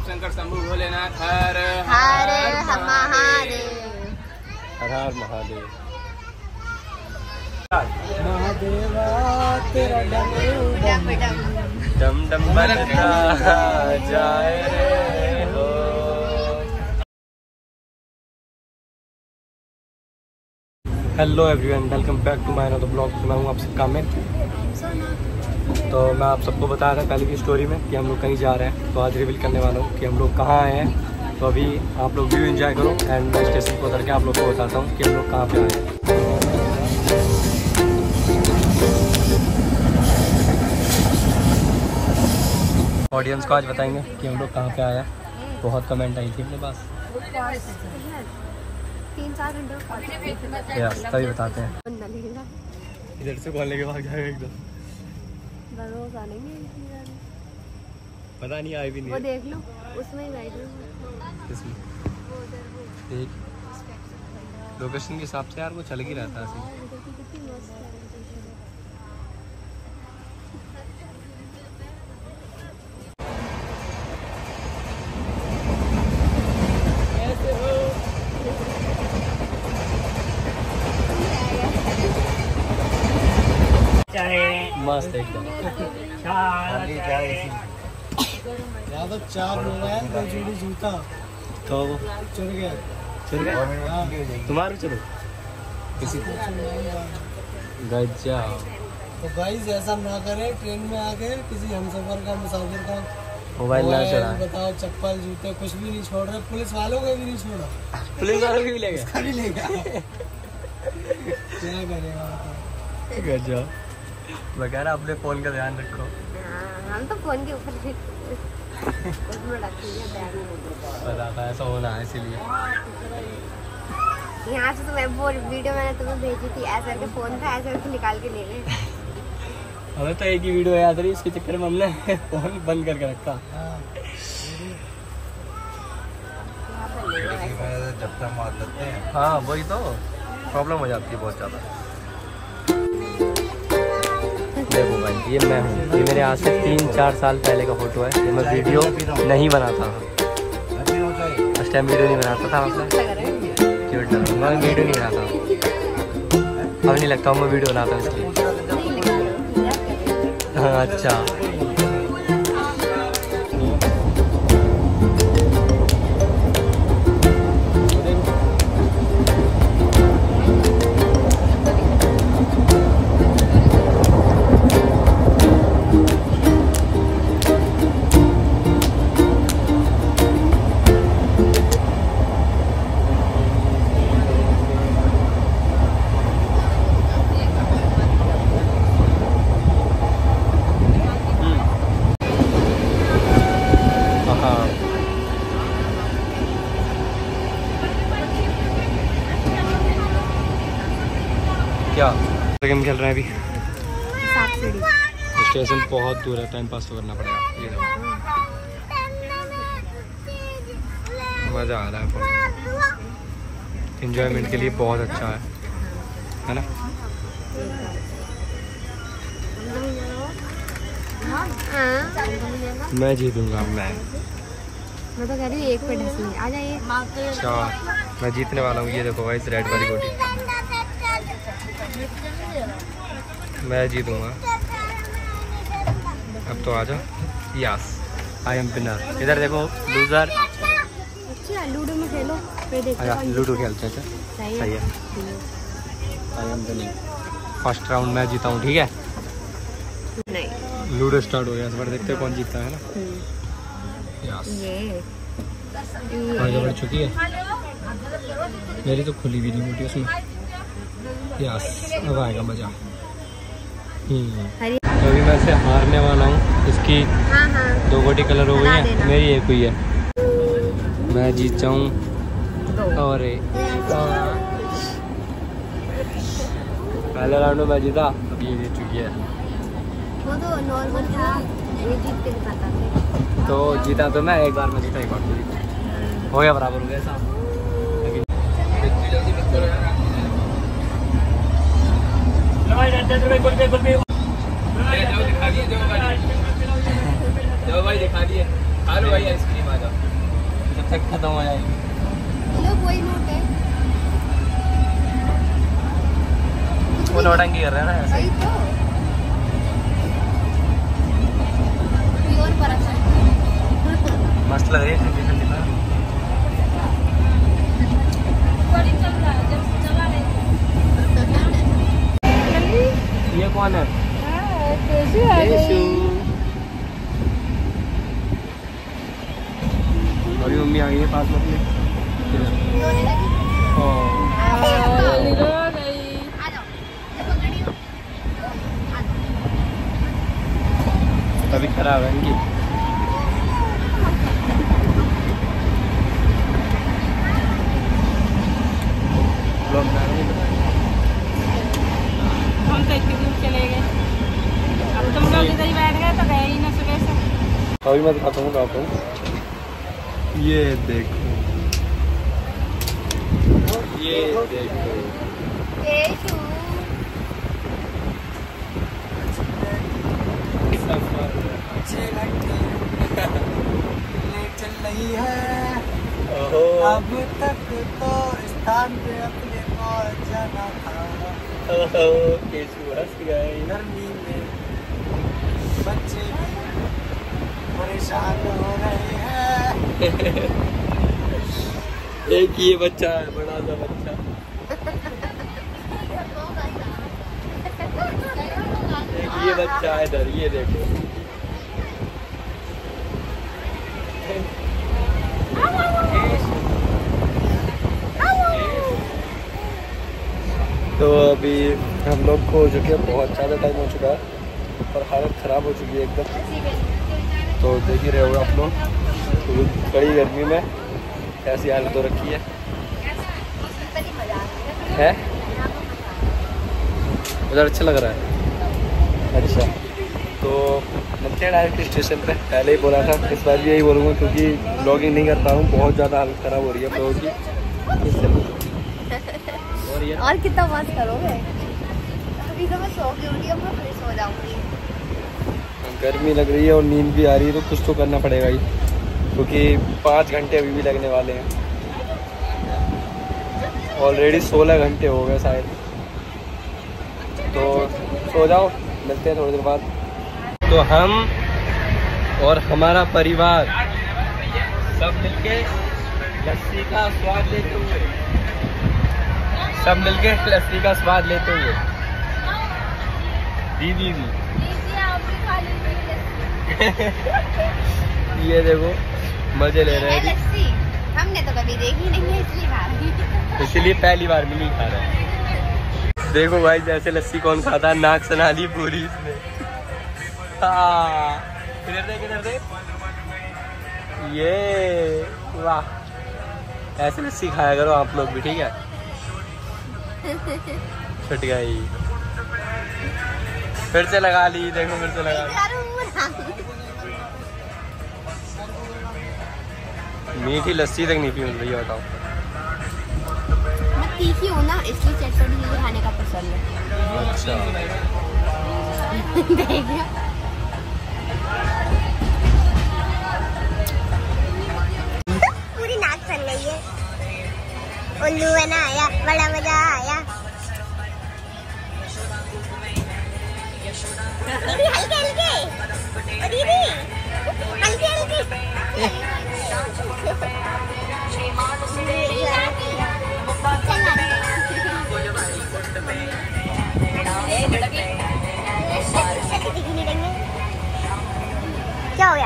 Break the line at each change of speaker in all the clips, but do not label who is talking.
शंकर शंभू भोलेनाथ हर
हर महादेव।
हर हर महादेव।
महादेवा तेरा
डम डम बजता जाए रे हो। Hello everyone, welcome back to my another blog. मैं हूँ आप सबका अमित। तो मैं आप सबको बता रहा था पहले की स्टोरी में कि हम लोग कहीं जा रहे हैं, तो आज रिवील करने वाला हूँ कि हम लोग कहाँ आए हैं। तो अभी आप लोग व्यू एंजॉय करो एंड मैं स्टेशन को उतर के आप लोग को बताता हूँ कि हम लोग कहाँ पे आए हैं। ऑडियंस को आज बताएंगे कि हम लोग कहाँ पे आए हैं। बहुत कमेंट आई थी अपने पास,
3-4 घंटे
यस तभी बताते हैं। इधर से कॉल लेके भाग जाएगा एकदम,
भरोसा नहीं है।
पता नहीं आई भी नहीं।
वो देख लो, उसमें ही बैठ लो।
इसमें देख लोकेशन के हिसाब से यार वो चल ही रहता है ऐसे। मस्त एकदम।
तो 4 लोग हैं, 2 जोड़ी जूता
तो
चुन गया।
तुम्हारे चलो किसी गजा।
तो गाइस ऐसा ना करें, ट्रेन में आके किसी हमसफर का मुसाफिर का
मोबाइल ना चला।
बताओ, चप्पल जूते कुछ भी नहीं छोड़ रहे, पुलिस वालों का भी नहीं छोड़ा।
पुलिस वालों भी ले गए,
भी ले गया। क्या करेगा
गजा। मैं कह रहा अपने फोन का ध्यान रखो।
हम तो फोन के ऊपर
पता था ऐसा होना है, इसीलिए
यहाँ से तो मैं वो वीडियो मैंने तुम्हें भेजी थी, ऐसे करके फोन था ऐसे करके निकाल के ले गए।
हमें तो एक ही वीडियो याद रही, इसके चक्कर में हमने फोन बंद करके रखा।
जब तक मार देते हैं।
हाँ वही तो प्रॉब्लम हो जाती है बहुत ज़्यादा। देखो भाई, ये मैं हूँ। ये मेरे आज से 3-4 साल पहले का फोटो है। ये मैं वीडियो नहीं बनाता था, फर्स्ट टाइम वीडियो नहीं बनाता था। मैं वीडियो नहीं बनाता, अब नहीं लगता हूँ मैं वीडियो बनाता हूँ इसलिए। हाँ अच्छा। क्या गेम खेल रहे हैं अभी? स्टेशन बहुत दूर है, टाइम पास तो करना पड़ेगा। ये देखो मज़ा आ रहा है, एंजॉयमेंट के लिए बहुत अच्छा है ना। मैं जीतूंगा। मैं
तो कह रही हूँ एक पे ढसेंगे, आ जाइए।
अच्छा मैं जीतने वाला हूँ। ये देखो भाई, इस रेड वाली गोटी मैं जीतूंगा। अब तो आ जाओ। Yes I am winner. इधर देखो लूजर।
अच्छा लूडो में खेलो, फिर देखो।
लूडो खेलते हैं। सही है। I am winner. First round मैं जीता हूँ, ठीक है।
नहीं
लूडो स्टार्ट हो गया, इस बार देखते हैं कौन जीतता है ना। यस आगे बढ़ चुकी है। मेरी तो खुली भी नहीं मोटी उसमें। यस अब आएगा मजा। तो अभी मैं से हारने वाला हूँ। इसकी 2 गोटी कलर हो गई है, मेरी एक हुई है। मैं जीत जाऊँ। और पहले राउंड में मैं जीता, अभी ये जीत चुकी है।
वो तो नॉर्मल था, ये जीत के दिखाता था।
तो जीता तो मैं, एक बार में जीता, एक बार तो जीता। हो गया बराबर हो गया ऐसा। भाई दिखा दिए। खा लो भाई आइसक्रीम, आ जाओ। तक खत्म हो जाएगी।
लो कोई नोट है।
वो नौटंकी कर रहे हैं ना ऐसे।
वही तो। Pure perfect.
मस्त लग रही है ठंडी ठंडी ना। ये कौन है? केशु। अभी मम्मी आ गई है पास में अपने। तभी खराब है इनकी।
हम तो इतनी दूर चले गए, अब तुम लोग इधर ही बैठ गए तो गए ही ना सुबह से।
अभी मैं दिखाता हूँ आपको, ये देखो, ये देखो।
केशु।
चल रही है
ओहो।
अब तक तो स्थान पे अपने पहुंच जाना था।
ओहो, केशु हंस गए।
गर्मी में बच्चे परेशान हो रहे हैं।
एक ये बच्चा है, बड़ा सा बच्चा। एक ये बच्चा है इधर, ये देखो। तो अभी हम लोग को हो चुके हैं, बहुत ज़्यादा टाइम हो चुका है और हालत ख़राब हो चुकी है एकदम। तो देख ही रहे हो आप लोग, तो बड़ी गर्मी में ऐसी हालत हो रखी है? उधर अच्छा लग रहा है। अच्छा, तो मिलते हैं डायरेक्ट स्टेशन पे। पहले ही बोला था, इस बार भी यही बोलूँगा क्योंकि ब्लॉगिंग नहीं कर पा रहा हूँ, बहुत ज़्यादा हालत ख़राब हो रही है लोगों की।
और कितना बात करोगे? अभी तो मैं सो के उठी, अब मैं फिर सो जाऊंगी।
गर्मी लग रही है और नींद भी आ रही है, तो कुछ तो करना पड़ेगा ही, क्योंकि 5 घंटे अभी भी लगने वाले हैं। ऑलरेडी 16 घंटे हो गए शायद। तो सो जाओ, मिलते हैं थोड़ी देर बाद। तो हम और हमारा परिवार सब मिलके लस्सी का स्वाद लेते हुए, लस्सी का स्वाद लेते हुए। दीदी ये देखो मजे ले रहे हैं।
लस्सी हमने तो कभी देखी नहीं है, इसलिए खा रही हूं।
इसलिए पहली बार मिली खा रहा है। देखो भाई, जैसे लस्सी कौन खाता है, नाक सना ली पूरी इसने। किधर दे ये, वाह। ऐसे लस्सी खाया करो आप लोग भी, ठीक है? छुट गई, फिर से लगा ली। देखो फिर से लगा ली। मीठी लस्सी तक नहीं पी मिल रही है, बताओ।
मैं तीखी हूँ ना, इसलिए चटपटी चीजें खाने का पसंद है।
अच्छा।
देखिए पूरी नाक सन गई है। उल्लू बनाया, बड़ा मजा आया। दीदी हल्के हल्के, ओ दीदी हल्के हल्के। क्या हो गया?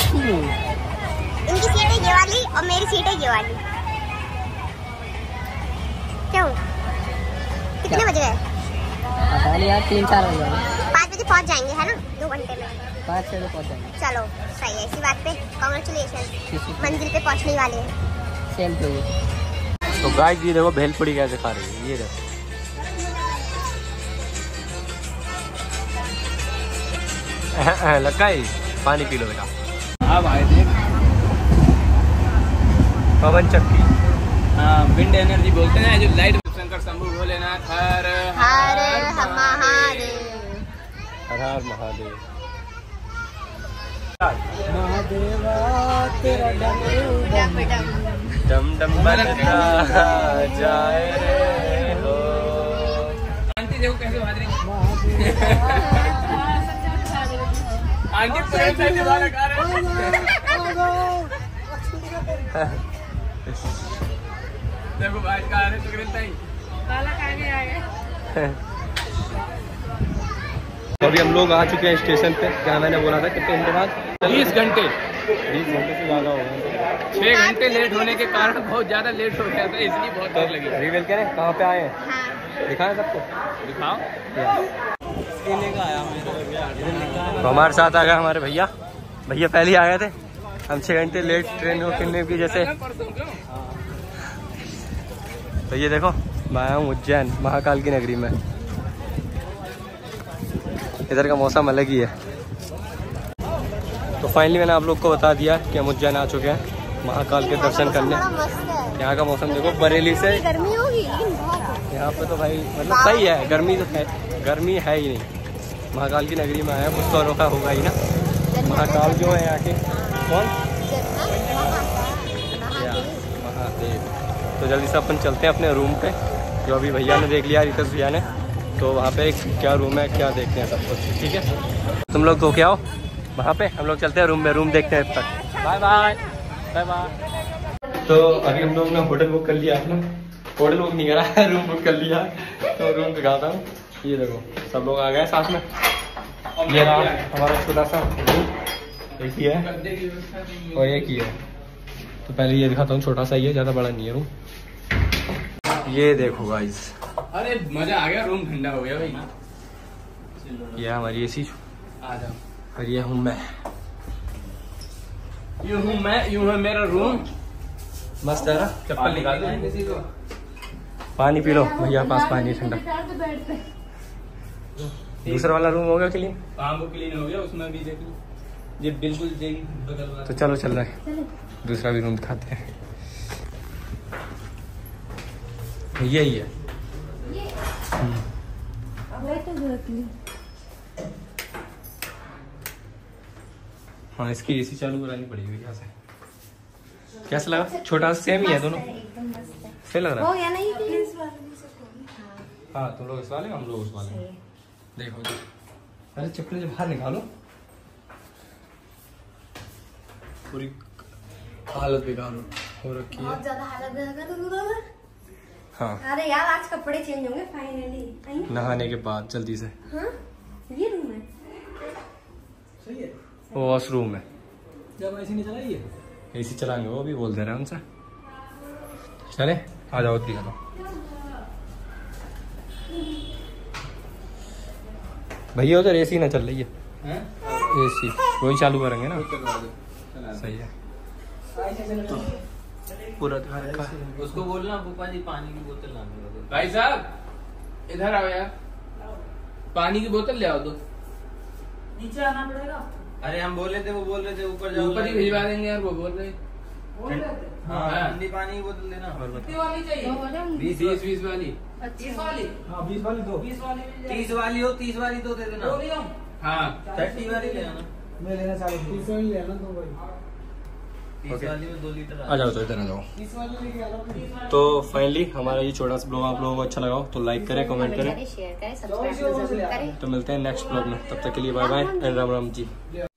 इनकी सीट है ये वाली और मेरी सीट है ये वाली। क्यों? कितने बज गए?
पता नहीं यार, 3-4 बज गए।
5 बजे पहुंच जाएंगे, है ना? 2 घंटे में
5-6 बजे पहुंच जाएंगे।
चलो सही है, इसी बात पे कांग्रेचुलेशन, मंजिल पे पहुंचने वाले हैं।
Same to you.
तो गाइस ये देखो भेलपुरी कैसे खा रही है, ये देखो। लगा पानी पी लो बेटा। अब आए थे पवन चक्की,
हाँ, विंड एनर्जी बोलते हैं जो लाइट। शंकर शंभू भोलेनाथ हर
हर महादेव।
हर हर महादेव।
महादेवा तेरा
डम डम बनता जाए रे हो। आंटी देखो कैसे भाग रही। आंटी पूरे से दीवार लगा रहे हैं। देखो भाई का रहे तो गिरता ही काला आगे आ गए। अभी हम लोग आ चुके हैं स्टेशन पे। क्या मैंने बोला था कितने घंटे बाद? 20 घंटे। 20 घंटे से ज़्यादा हो गए। 6 घंटे लेट होने के कारण बहुत ज़्यादा लेट हो गया था, इसलिए बहुत देर लगी। रिवील करें कहाँ पे आए हैं? दिखाएं सबको, दिखाओ। तो हमारे साथ आ गए हमारे भैया पहले ही आ गए थे। हम 6 घंटे लेट ट्रेन होने की जैसे। तो ये देखो मैं आया हूँ उज्जैन महाकाल की नगरी में। इधर का मौसम अलग ही है। तो फाइनली मैंने आप लोग को बता दिया कि हम उज्जैन आ चुके हैं महाकाल के दर्शन करने। यहाँ का मौसम देखो बरेली से
गर्मी होगी
यहाँ पे तो भाई मतलब सही है। गर्मी तो है, गर्मी है ही नहीं। महाकाल की नगरी में आया, कुछ तो अनोखा होगा ही ना। महाकाल जो है यहाँ के कौन? महादेव। तो जल्दी से अपन चलते हैं अपने रूम पे, जो अभी भैया ने देख लिया, रितेश भैया ने। तो वहाँ पे क्या रूम है क्या देखते हैं सब कुछ, ठीक है। तुम लोग तो क्या हो वहाँ पे, हम लोग चलते हैं रूम में, रूम देखते हैं तब तक। Bye bye bye bye. तो अभी हम लोग ने होटल बुक कर लिया अपना। होटल बुक नहीं करा है, रूम बुक कर लिया। तो रूम दिखाता हूँ, ये देखो सब लोग आ गए साथ में। ये रहा हमारा छोटा सा रूम, एक ही है और एक ही है। तो पहले ये दिखाता हूँ, छोटा सा ही है, ज़्यादा बड़ा नहीं है रूम। ये देखो गाइस,
अरे मजा आ गया, रूम ठंडा हो गया भाई।
ये हमारी एसी
आ जाओ।
और ये हूँ मैं,
यूं हूँ मैं, यूं है मेरा रूम।
मस्त है ना।
चप्पल निकाल दो किसी को।
पानी पी लो भैया, पास पानी ठंडा। दूसरा वाला रूम हो गया क्लीन?
हाँ वो क्लीन हो गया, उसमें भी देख लो, ये बिल्कुल बदल।
तो चलो चल रहा है, दूसरा भी रूम दिखाते हैं। यही है। हाँ इसकी एसी चालू करानी पड़ेगी यहाँ से। कैसा लगा? छोटा सेम ही है दोनों, सही लग रहा है। हाँ तुम लोग इस वाले, हम लोग उस वाले। देखो अरे चप्पल जो बाहर निकालो, पूरी हालत बेकार हो रखी है।
बहुत ज्यादा हालत बेकार है।
हाँ
अरे यार आज कपड़े चेंज होंगे फाइनली,
नहाने के बाद जल्दी से।
हाँ ये रूम है,
सही है।
वो वॉशरूम है।
जब ऐसी नहीं चलाइए,
एसी चलाएंगे, वो भी बोल दे रहे हैं उनसे। चले आ जाओ, दिखा दो भैया। उधर एसी ना चल रही है, एसी वही चालू करेंगे ना। सही है, पूरा दिखा रखा है।
उसको बोलना भूपा जी पानी की बोतल लाने। भाई साहब इधर आओ यार, पानी की बोतल ले आओ दो। नीचे आना पड़ेगा। अरे हम बोल रहे थे, वो बोल रहे थे ऊपर जाओ, ऊपर ही भिजवा देंगे यार। वो बोल रहे हाँ ठंडी पानी की बोतल देना। कितनी वाली चाहिए? 20 वाली। 30 वाली?
हाँ 20 वाली दो।
30 वाली हो, 30 वाली दो दे देना। हाँ 30 वाली ले आना।
मैं लेना चाहता हूँ 30 वाली ले आना दो भाई।
30 वाली में 2 लीटर
आ जाओ, तो इधर आ जाओ।
30 वाली लेके आ रहा।
तो फाइनली हमारा ये छोटा सा ब्लॉग आप लोगों को अच्छा लगा तो लाइक करें, कमेंट करें,
शेयर करें, सब्सक्राइब जरूर करें।
तो मिलते हैं नेक्स्ट ब्लॉग में। तब तक के लिए bye bye and Ram Ram ji.